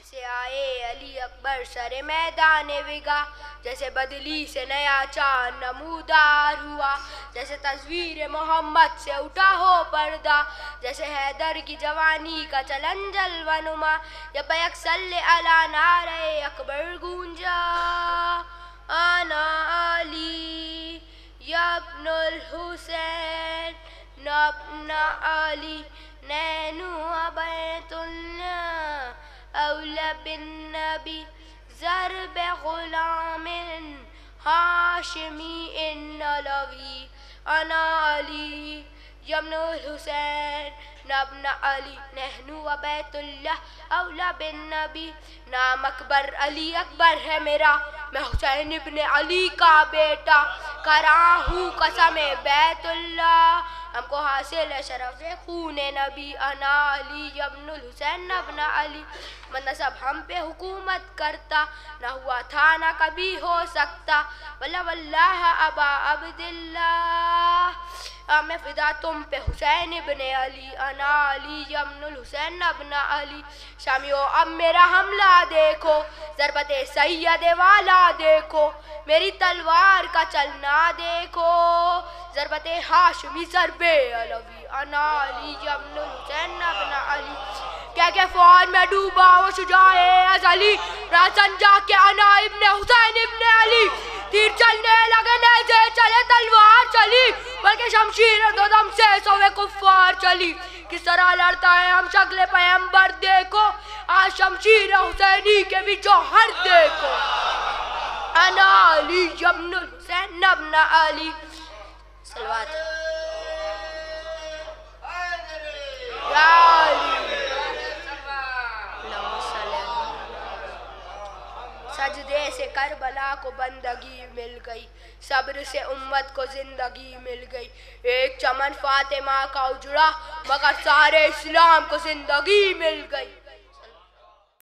से आए अली अकबर सरे मैदान विगा, जैसे बदली से नया चांद नमूदार हुआ, जैसे तस्वीर मोहम्मद से उठा हो पर्दा, जैसे हैदर की जवानी का चलन जलवनुमा, या बैक सल्ले अला नारे अकबर गूंजा, आना अली यब्नुल हुसैन नब्ना अली नैनु बैतुल्लाह औला बिन नबी ज़रब गुलामिन हाशिमी इन्नलवी, अना अली यब्नुल हुसैन नब्ना अली नहनु व बैतुल्लाह औला बिन नबी। नाम अकबर अली अकबर है मेरा, मैं हुसैन इब्ने अली का बेटा, करा हूँ कसम बैतुल्लाह, हमको हासिल है शरफ खूने नबी, अना अली यब्नुल हुसैन नब्ना अली। वरना सब हम पे हुकूमत करता, ना हुआ था ना कभी हो सकता, वल्ला वल्लाह अबा अब्दिल्लाह, मैं फिदा तुम पे हुसैन इब्ने अली, अना अली यब्नुल हुसैन नब्ना अली। शामियों अब मेरा हमला देखो, ज़रबते सैयद वाला देखो, मेरी तलवार का चलना देखो, ज़रबते हाशमी ज़रबे अलवी, अना अली यब्नुल हुसैन नब्ना अली। क्या फौज में डूबा वो शुजाए अज़ली, रासन जाके अना इब्ने हुसैन इब्ने अली, तीर चलने लगे नेज़े चले तलवार चली, बल्कि शमशीर दो दम से सोवे कुफ्फार चली। किस तरह लड़ता है हम शक्ल पैगंबर देखो, आज शमशीर हुसैनी के भी जौहर देखो, अना अली यब्नुल हुसैन नब्ना अली। सलवात सजदे से करबला को बंदगी मिल गई, सब्र से उम्मत को जिंदगी मिल गई, एक चमन फातिमा का उजड़ा मगर सारे इस्लाम को जिंदगी मिल गई।